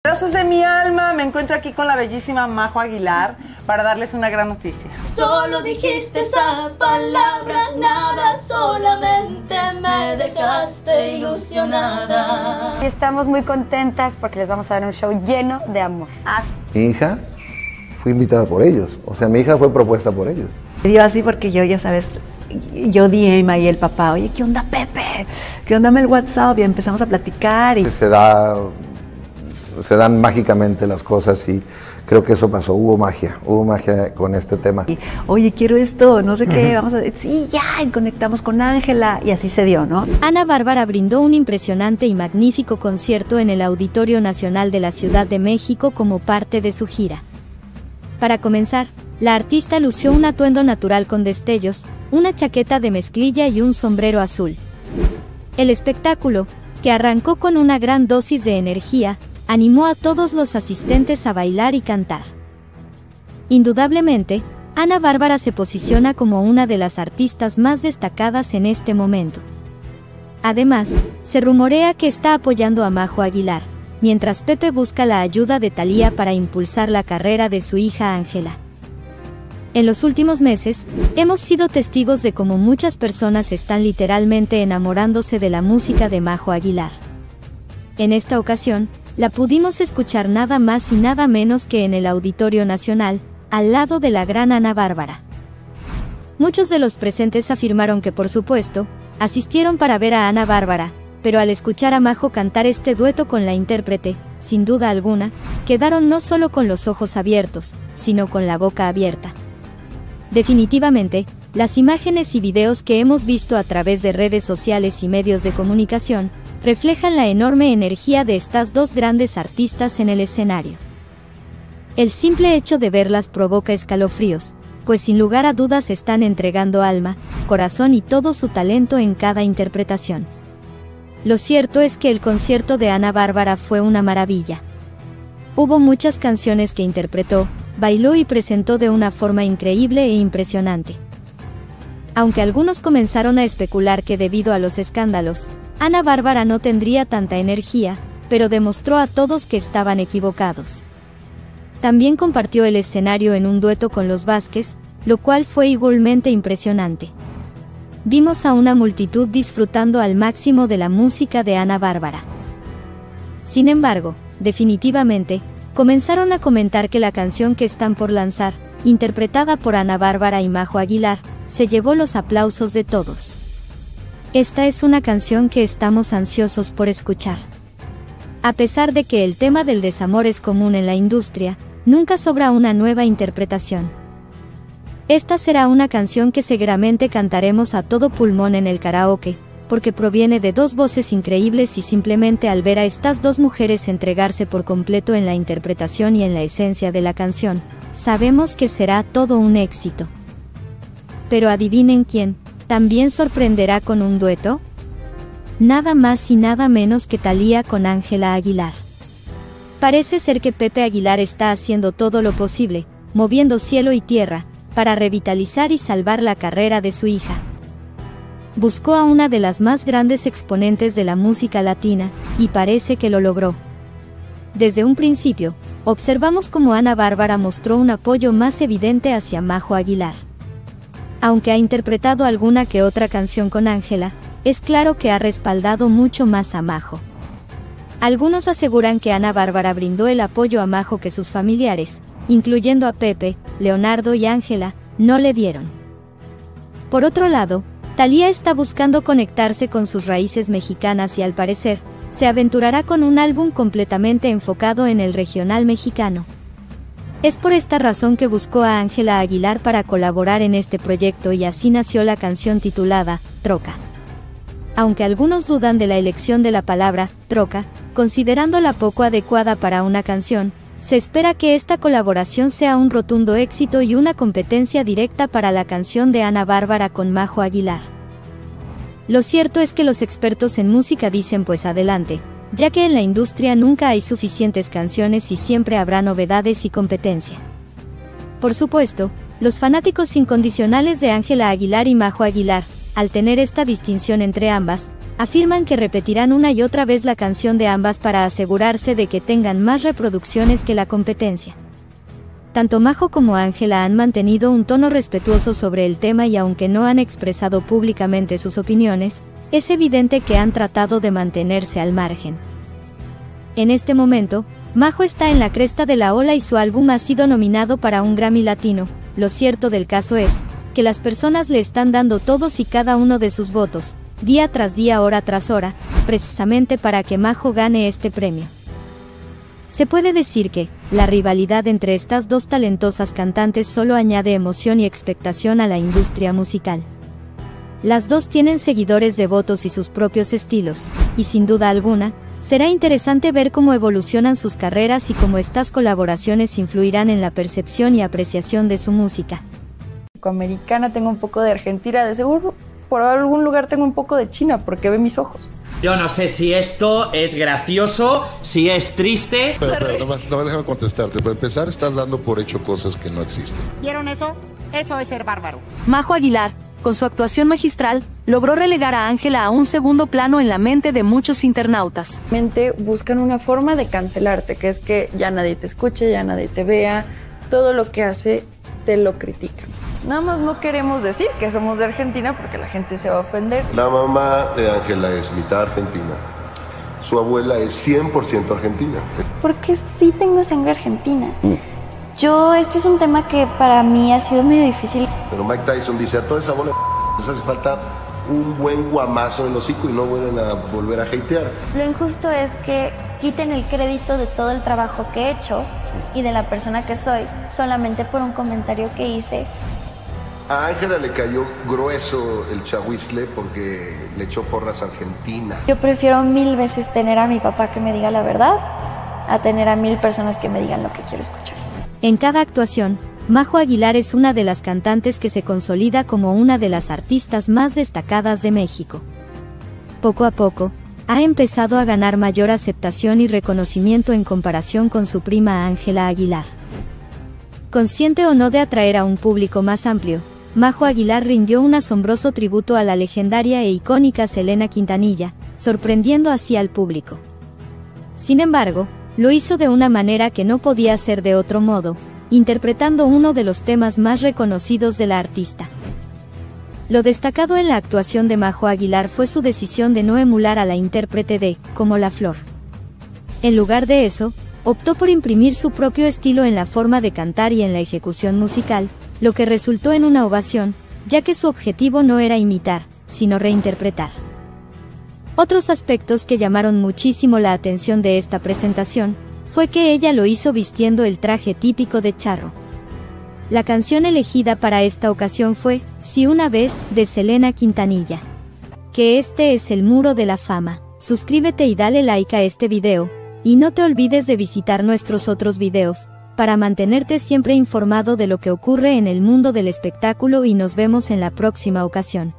Pedazos de mi alma, me encuentro aquí con la bellísima Majo Aguilar para darles una gran noticia. Solo dijiste esa palabra, nada, solamente me dejaste ilusionada. Estamos muy contentas porque les vamos a dar un show lleno de amor. Mi hija fue invitada por ellos, o sea, mi hija fue propuesta por ellos. Me dio así porque yo, ya sabes, yo DM ahí el papá, oye, ¿qué onda, Pepe? ¿Qué onda, el WhatsApp? Y empezamos a platicar. Y se dan mágicamente las cosas y creo que eso pasó, hubo magia con este tema. Y, oye, quiero esto, no sé qué, vamos a... Sí, ya, y conectamos con Ángela y así se dio, ¿no? Ana Bárbara brindó un impresionante y magnífico concierto en el Auditorio Nacional de la Ciudad de México como parte de su gira. Para comenzar, la artista lució un atuendo natural con destellos, una chaqueta de mezclilla y un sombrero azul. El espectáculo, que arrancó con una gran dosis de energía, animó a todos los asistentes a bailar y cantar. Indudablemente, Ana Bárbara se posiciona como una de las artistas más destacadas en este momento. Además, se rumorea que está apoyando a Majo Aguilar, mientras Pepe busca la ayuda de Thalía para impulsar la carrera de su hija Ángela. En los últimos meses, hemos sido testigos de cómo muchas personas están literalmente enamorándose de la música de Majo Aguilar. En esta ocasión, la pudimos escuchar nada más y nada menos que en el Auditorio Nacional, al lado de la gran Ana Bárbara. Muchos de los presentes afirmaron que, por supuesto, asistieron para ver a Ana Bárbara, pero al escuchar a Majo cantar este dueto con la intérprete, sin duda alguna, quedaron no solo con los ojos abiertos, sino con la boca abierta. Definitivamente, las imágenes y videos que hemos visto a través de redes sociales y medios de comunicación, reflejan la enorme energía de estas dos grandes artistas en el escenario. El simple hecho de verlas provoca escalofríos, pues sin lugar a dudas están entregando alma, corazón y todo su talento en cada interpretación. Lo cierto es que el concierto de Ana Bárbara fue una maravilla. Hubo muchas canciones que interpretó, bailó y presentó de una forma increíble e impresionante. Aunque algunos comenzaron a especular que debido a los escándalos, Ana Bárbara no tendría tanta energía, pero demostró a todos que estaban equivocados. También compartió el escenario en un dueto con Los Vázquez, lo cual fue igualmente impresionante. Vimos a una multitud disfrutando al máximo de la música de Ana Bárbara. Sin embargo, definitivamente, comenzaron a comentar que la canción que están por lanzar, interpretada por Ana Bárbara y Majo Aguilar, se llevó los aplausos de todos. Esta es una canción que estamos ansiosos por escuchar. A pesar de que el tema del desamor es común en la industria, nunca sobra una nueva interpretación. Esta será una canción que seguramente cantaremos a todo pulmón en el karaoke, porque proviene de dos voces increíbles y simplemente al ver a estas dos mujeres entregarse por completo en la interpretación y en la esencia de la canción, sabemos que será todo un éxito. Pero adivinen quién, ¿también sorprenderá con un dueto? Nada más y nada menos que Thalía con Ángela Aguilar. Parece ser que Pepe Aguilar está haciendo todo lo posible, moviendo cielo y tierra, para revitalizar y salvar la carrera de su hija. Buscó a una de las más grandes exponentes de la música latina, y parece que lo logró. Desde un principio, observamos cómo Ana Bárbara mostró un apoyo más evidente hacia Majo Aguilar. Aunque ha interpretado alguna que otra canción con Ángela, es claro que ha respaldado mucho más a Majo. Algunos aseguran que Ana Bárbara brindó el apoyo a Majo que sus familiares, incluyendo a Pepe, Leonardo y Ángela, no le dieron. Por otro lado, Thalía está buscando conectarse con sus raíces mexicanas y al parecer, se aventurará con un álbum completamente enfocado en el regional mexicano. Es por esta razón que buscó a Ángela Aguilar para colaborar en este proyecto y así nació la canción titulada Troca. Aunque algunos dudan de la elección de la palabra troca, considerándola poco adecuada para una canción, se espera que esta colaboración sea un rotundo éxito y una competencia directa para la canción de Ana Bárbara con Majo Aguilar. Lo cierto es que los expertos en música dicen pues adelante, ya que en la industria nunca hay suficientes canciones y siempre habrá novedades y competencia. Por supuesto, los fanáticos incondicionales de Ángela Aguilar y Majo Aguilar, al tener esta distinción entre ambas, afirman que repetirán una y otra vez la canción de ambas para asegurarse de que tengan más reproducciones que la competencia. Tanto Majo como Ángela han mantenido un tono respetuoso sobre el tema y aunque no han expresado públicamente sus opiniones, es evidente que han tratado de mantenerse al margen. En este momento, Majo está en la cresta de la ola y su álbum ha sido nominado para un Grammy Latino. Lo cierto del caso es que las personas le están dando todos y cada uno de sus votos, día tras día, hora tras hora, precisamente para que Majo gane este premio. Se puede decir que la rivalidad entre estas dos talentosas cantantes solo añade emoción y expectación a la industria musical. Las dos tienen seguidores devotos y sus propios estilos, y sin duda alguna, será interesante ver cómo evolucionan sus carreras y cómo estas colaboraciones influirán en la percepción y apreciación de su música. Americana, tengo un poco de Argentina, de seguro por algún lugar tengo un poco de China porque ve mis ojos. Yo no sé si esto es gracioso, si es triste. Pero nomás déjame contestarte. Para empezar, estás dando por hecho cosas que no existen. ¿Vieron eso? Eso es ser bárbaro. Majo Aguilar, con su actuación magistral, logró relegar a Ángela a un segundo plano en la mente de muchos internautas. Buscan una forma de cancelarte, que es que ya nadie te escuche, ya nadie te vea, todo lo que hace te lo critican. Nada más no queremos decir que somos de Argentina porque la gente se va a ofender. La mamá de Ángela es mitad argentina. Su abuela es 100% argentina. Porque sí tengo sangre argentina. Este es un tema que para mí ha sido medio difícil. Pero Mike Tyson dice, a toda esa bola les hace falta un buen guamazo en el hocico y no vuelven a volver a hatear. Lo injusto es que quiten el crédito de todo el trabajo que he hecho y de la persona que soy solamente por un comentario que hice. A Ángela le cayó grueso el chahuizle porque le echó porras a Argentina. Yo prefiero 1000 veces tener a mi papá que me diga la verdad a tener a 1000 personas que me digan lo que quiero escuchar. En cada actuación, Majo Aguilar es una de las cantantes que se consolida como una de las artistas más destacadas de México. Poco a poco, ha empezado a ganar mayor aceptación y reconocimiento en comparación con su prima Ángela Aguilar. Consciente o no de atraer a un público más amplio, Majo Aguilar rindió un asombroso tributo a la legendaria e icónica Selena Quintanilla, sorprendiendo así al público. Sin embargo, lo hizo de una manera que no podía ser de otro modo, interpretando uno de los temas más reconocidos de la artista. Lo destacado en la actuación de Majo Aguilar fue su decisión de no emular a la intérprete de Como la Flor. En lugar de eso, optó por imprimir su propio estilo en la forma de cantar y en la ejecución musical, lo que resultó en una ovación, ya que su objetivo no era imitar, sino reinterpretar. Otros aspectos que llamaron muchísimo la atención de esta presentación, fue que ella lo hizo vistiendo el traje típico de charro. La canción elegida para esta ocasión fue Si una vez, de Selena Quintanilla. Que este es el Muro de la Fama. Suscríbete y dale like a este video, y no te olvides de visitar nuestros otros videos, para mantenerte siempre informado de lo que ocurre en el mundo del espectáculo y nos vemos en la próxima ocasión.